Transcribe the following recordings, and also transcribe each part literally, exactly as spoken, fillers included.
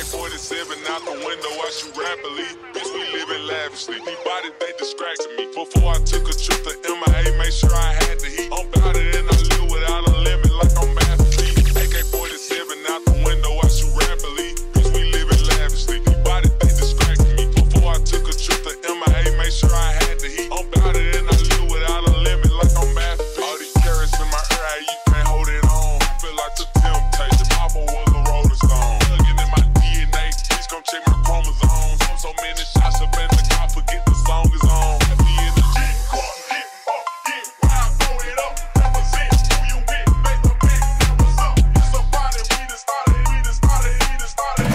forty-seven out the window, I shoot rapidly. Bitch, we living lavishly. These bodies, they distracted me. Before I took a trip to M I A, make sure I had the heat. I'm bout it and I live without a limit like I'm Master P. A K forty-seven out the window, I shoot rapidly. Bitch, we living lavishly. These bodies, they distracted me. Before I took a trip to M I A, make sure I had the heat. I'm bout it and I live without a limit like I'm Master P. All these carrots in my ear, how you can't hold it on. Feel like the temptation. Papa was a rolling stone. Plugging in my D N A, please come check my chromosomes. I'm so many shots up in the car, forget the song is on. Happy in the G car, get up, get wild, throw it up, represent who you with, make the big numbers up. It's a party, we done started, we done started, we done started.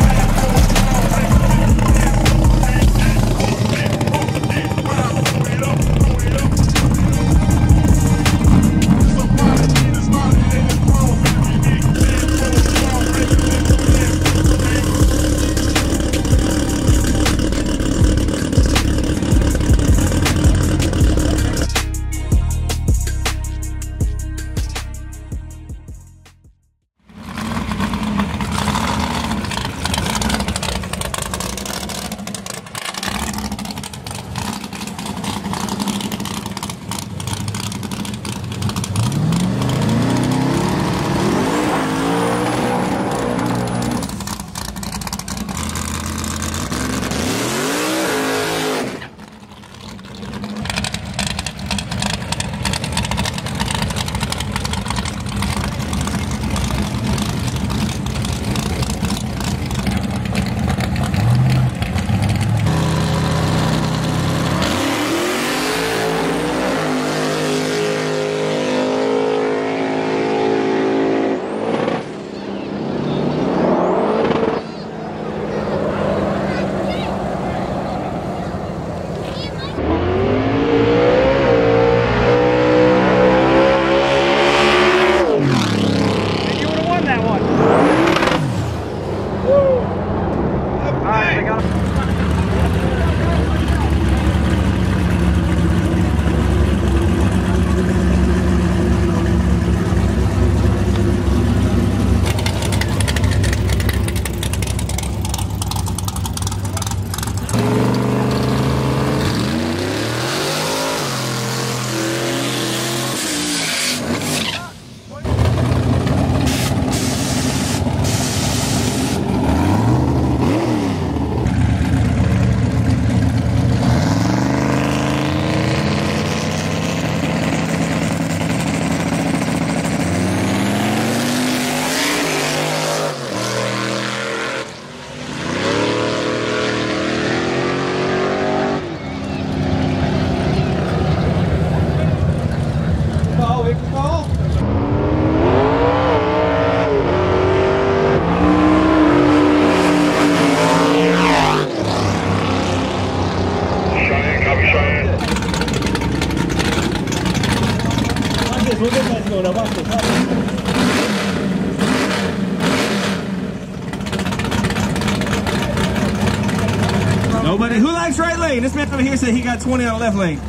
Nobody. Who likes right lane? This man over here said he got twenty on the left lane.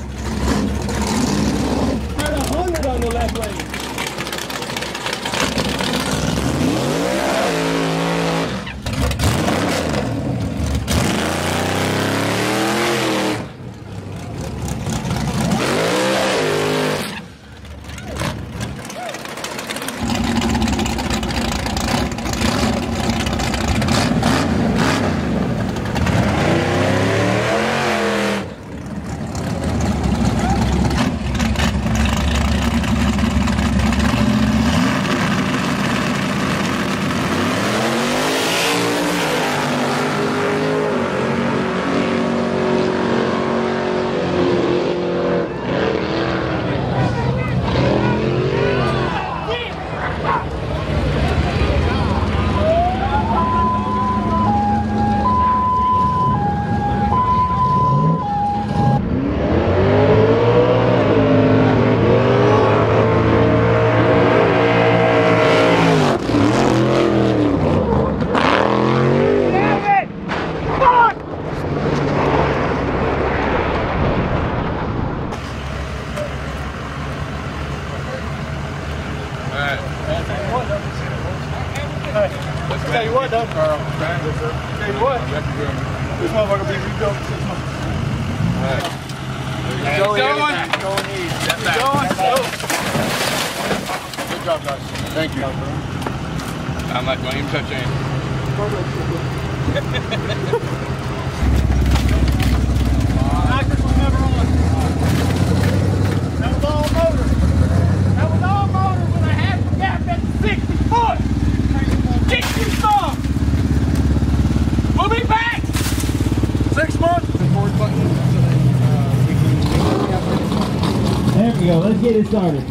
Got one hundred on the left lane. Tell you what, this motherfucker be rebuilt in six months. All right. Keep going. Keep going easy. Step back. Good job, guys. Thank you. I'm not going to even touch anything. Access was never on. That was all motor. That was all motor when I had the gap at sixty foot. sixty some. We'll be back. Six months. Record button. There we go. Let's get it started.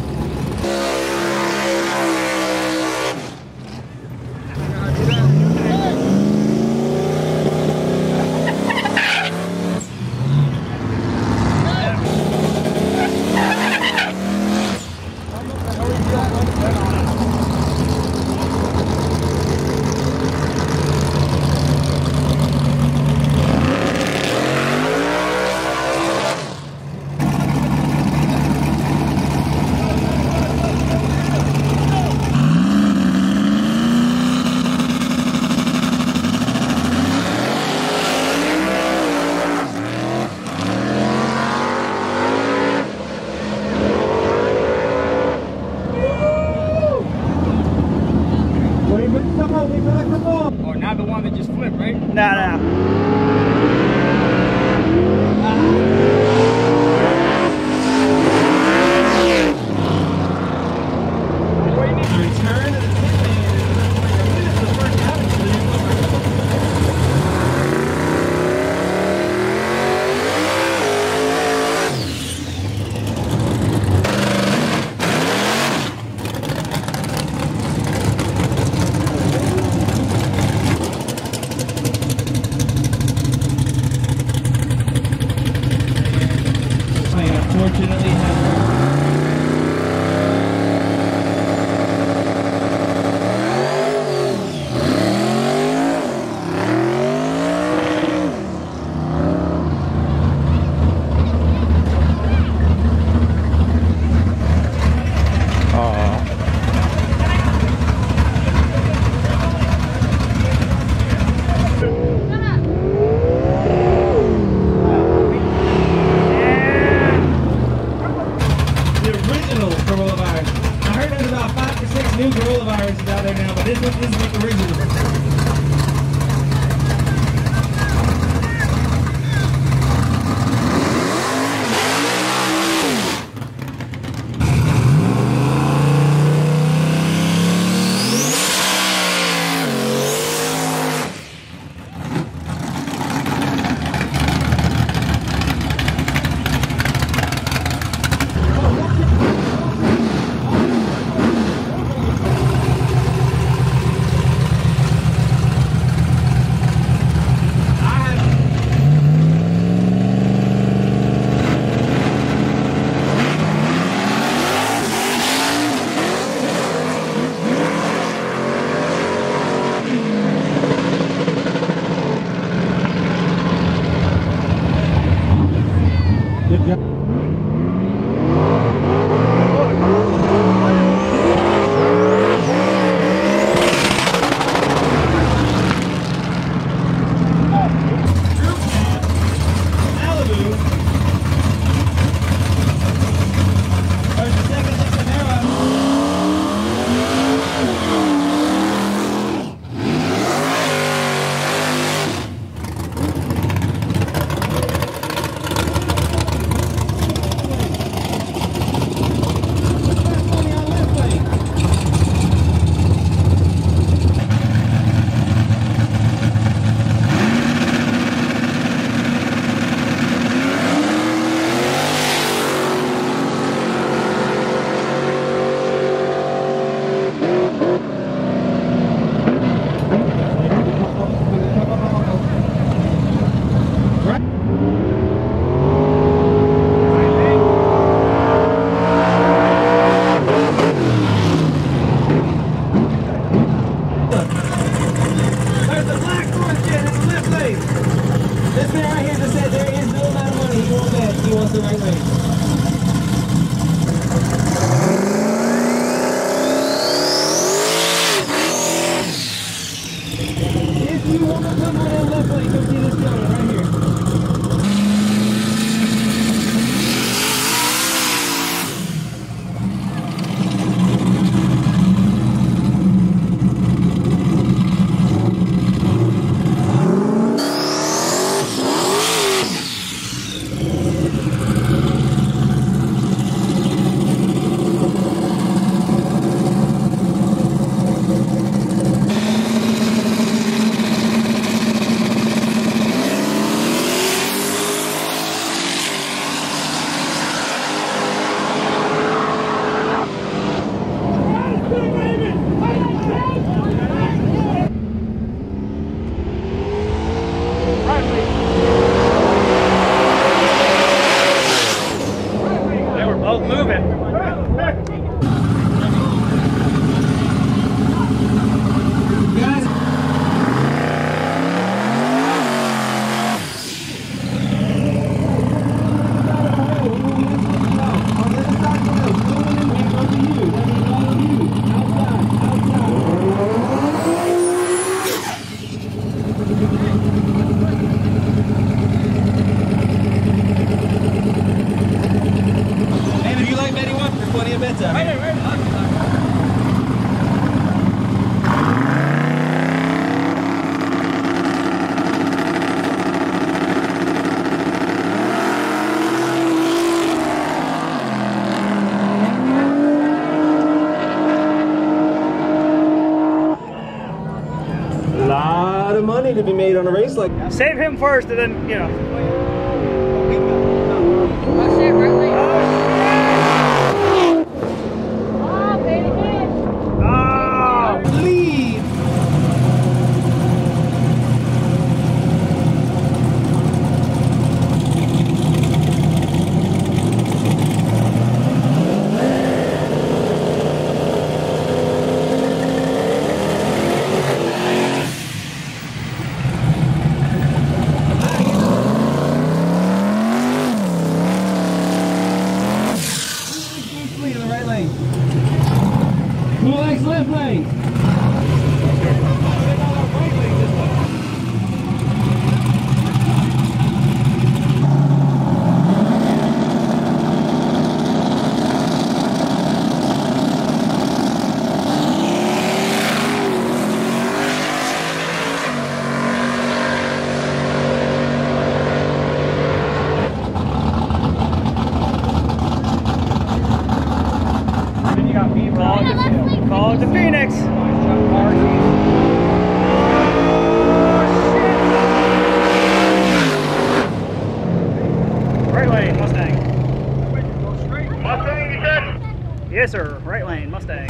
Or not the one that just flipped, right? Nah, nah. Return to the pit come on in left lane. Come see this gentleman right here. Money to be made on a race like that. Save him first and then, you know. Oh shit, really? Oh, Oh, baby. oh. Lead. Who likes left lane? Call it the Phoenix. Right lane, Mustang. Mustang, you said? Yes, sir. Right lane, Mustang.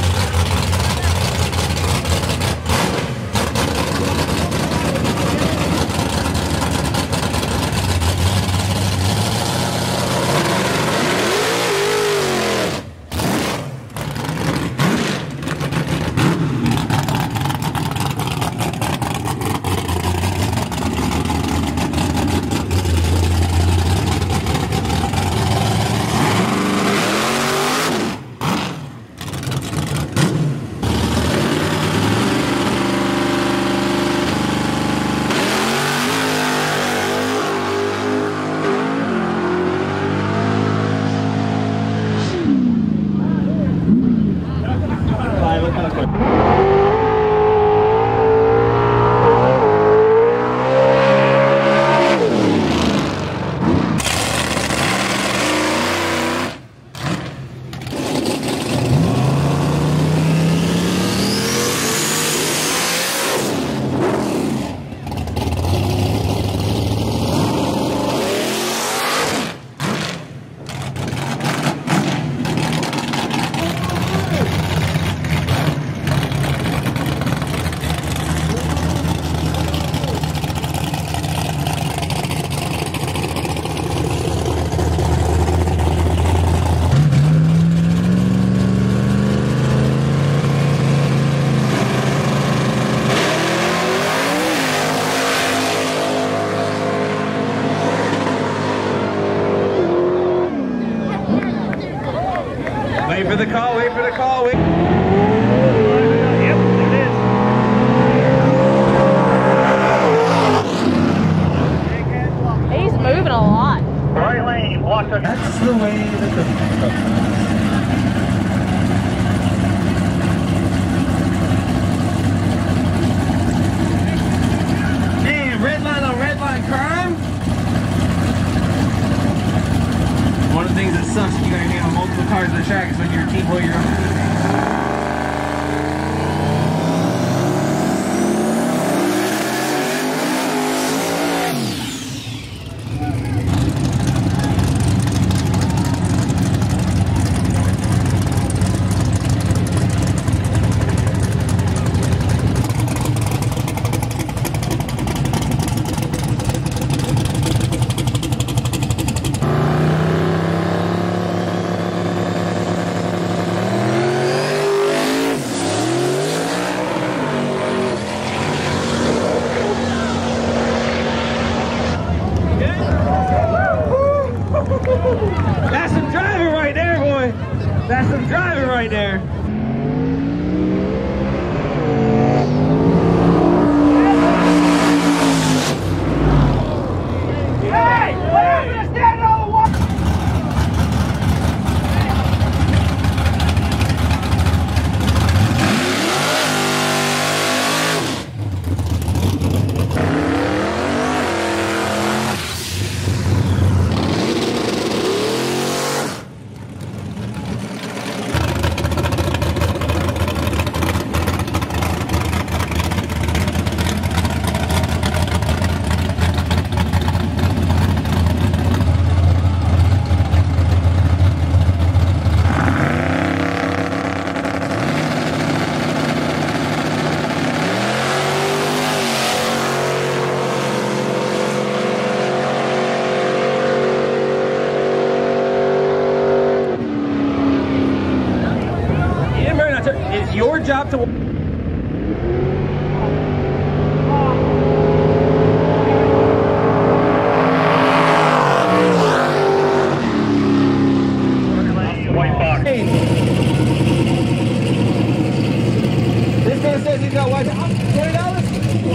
Wait for the call, wait for the call, wait. Yep, there it is. the way the cookie crumbles. Man, red line on red line crime. One of the things that sucks when you gotta handle multiple cars on the track is when you're a team boy, you're on the That's some driving right there, boy. That's some driving right there. Hey, what happened to standing on the water? It's your job to... White box. Hey. This man says he's got white box. twenty dollars?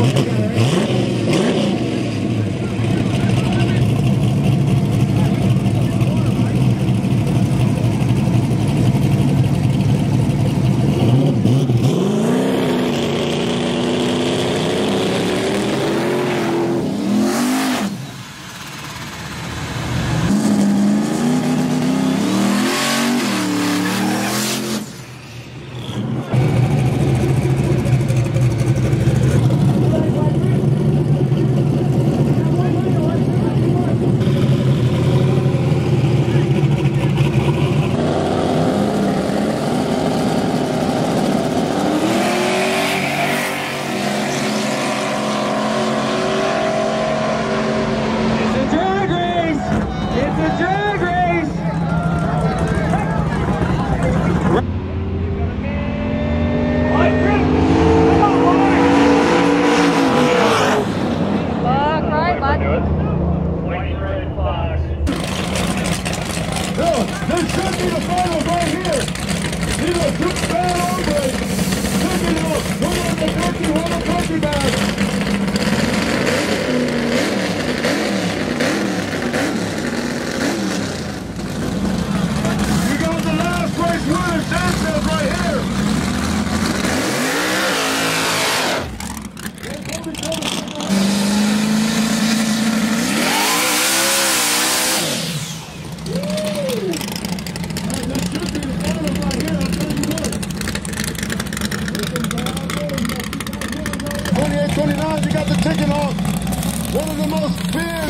twenty-nine, you got the ticket off. One of the most feared.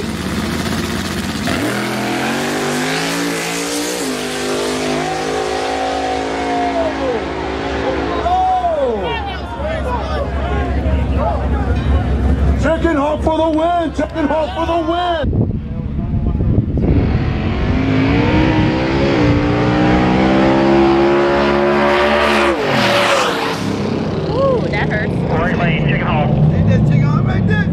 Chicken Hawk for the win! Chicken Hawk for the win! Ooh, that hurts. Right lane, Chicken Hawk. Ain't that Chicken Hawk right there?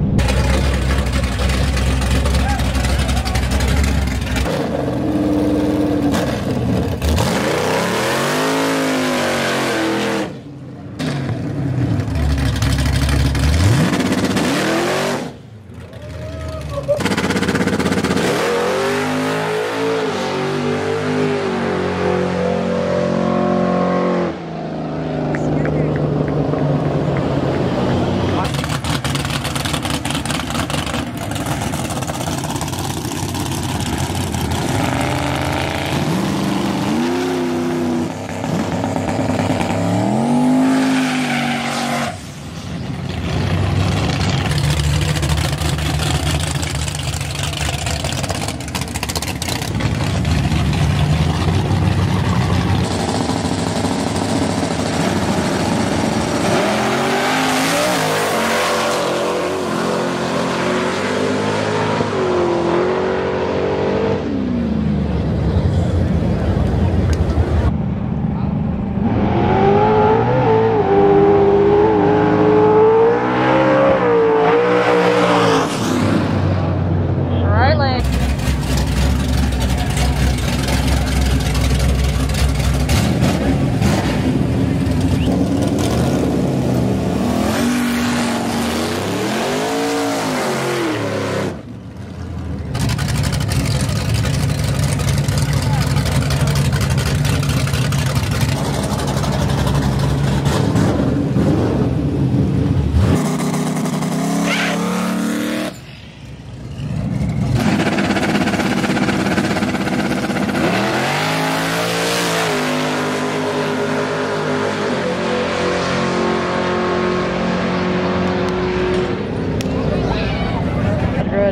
grudge.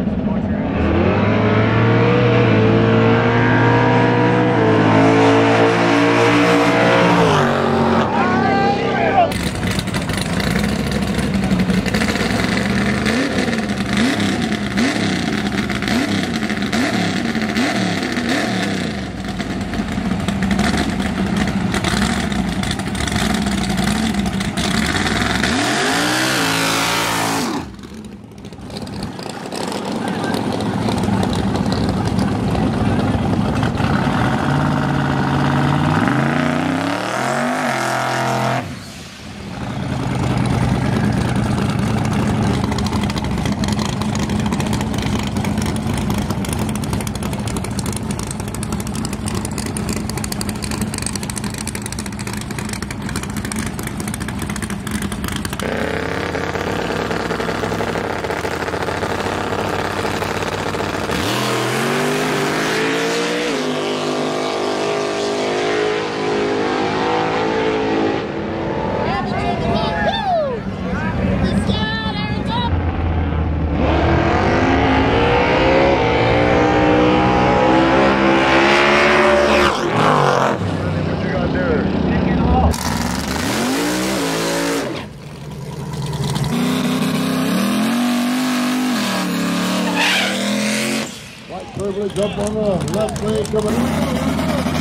Privilege up on the left lane coming.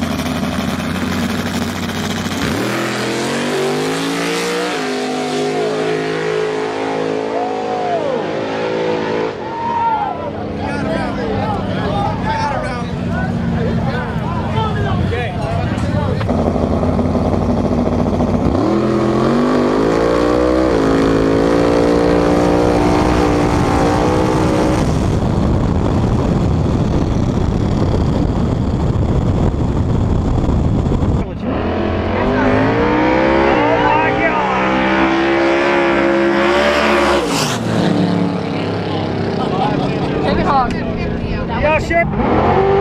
Yeah, sure.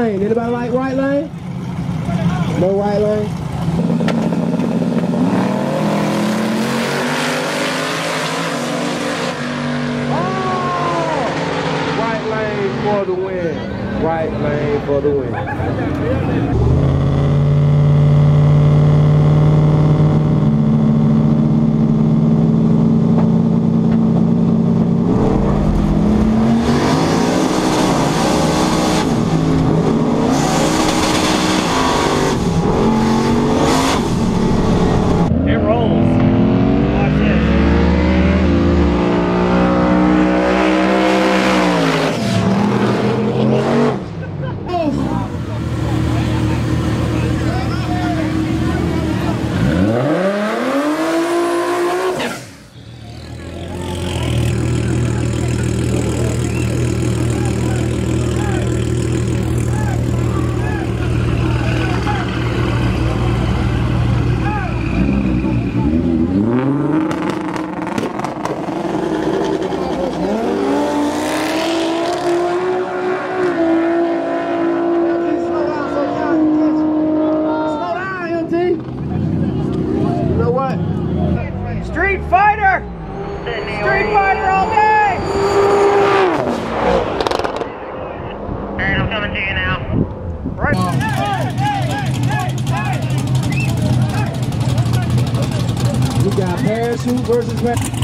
lane. Anybody like right lane? No right lane? Oh! Right lane for the win. Right lane for the win. Street Fighter! Street Fighter all day! Alright, I'm coming to you now. Right. We got parachute versus parachute.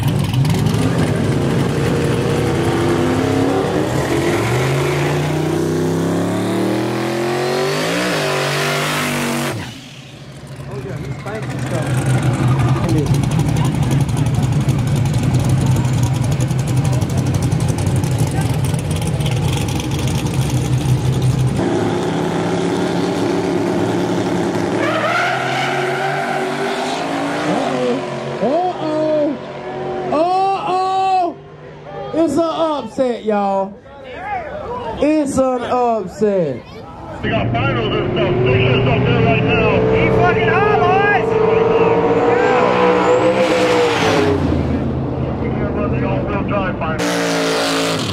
Oh yeah, he's spanking stuff. It's an upset, y'all. It's an upset. We got finals and stuff. Stations up there right now. Keep fucking high, boys! We're gonna run the all-wheel drive finals.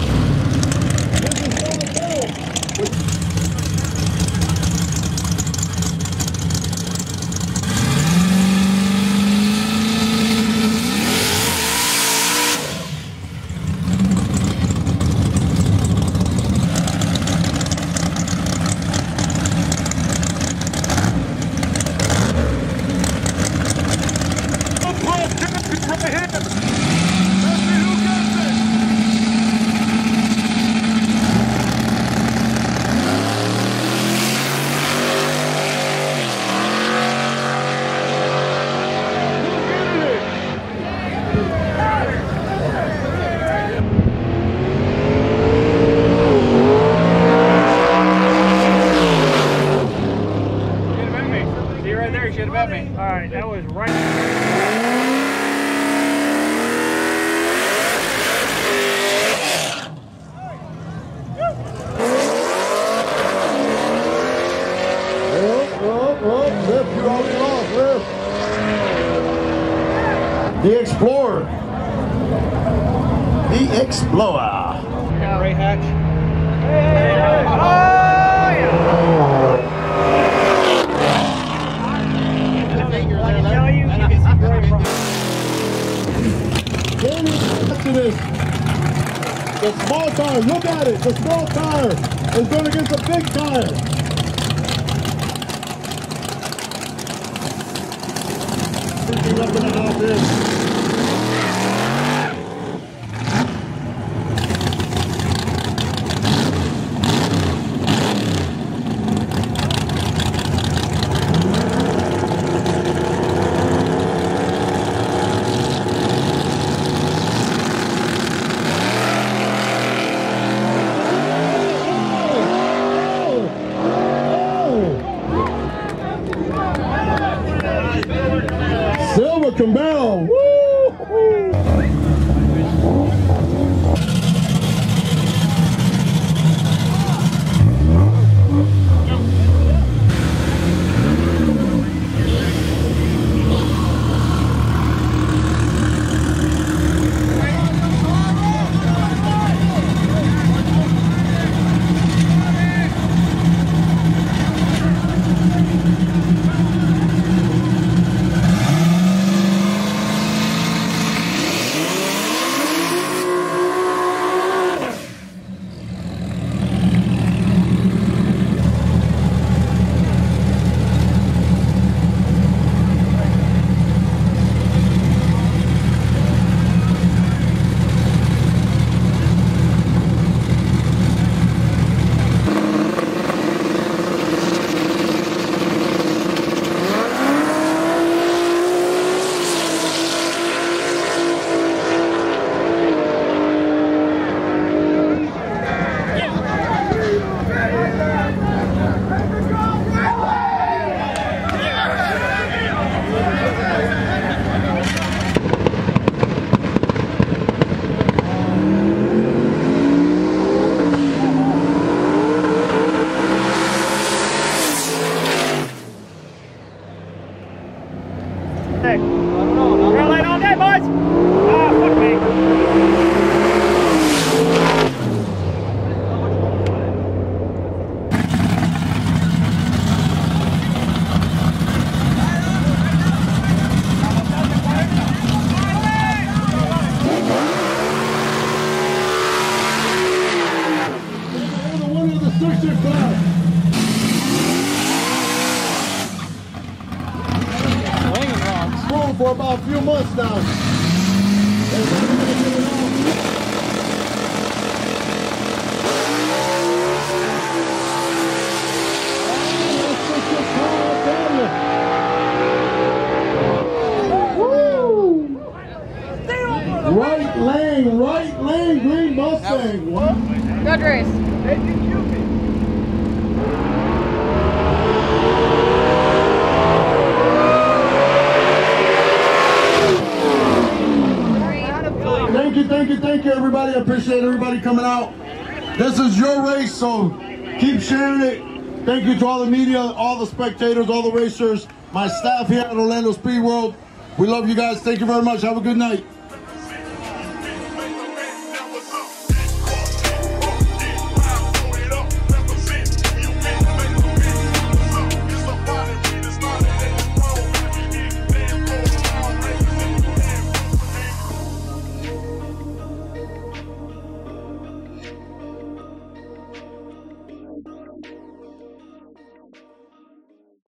Alright, that was right. Lift, you already lost, lift. The Explorer. The Explorer. Ray Hatch. Hey, hey, oh, yeah. I can tell you, you can see Gray from. After this, the small tire, look at it, the small tire is going against the big tire. Up in the half inch. Silver Camaro, woo! touchdown. They're not going to get it off. Right lane, right lane, green Mustang. What? Good race. They can kill me. Thank you, thank you, thank you, everybody. I appreciate everybody coming out. This is your race, so keep sharing it. Thank you to all the media, all the spectators, all the racers, my staff here at Orlando Speed World. We love you guys. Thank you very much. Have a good night.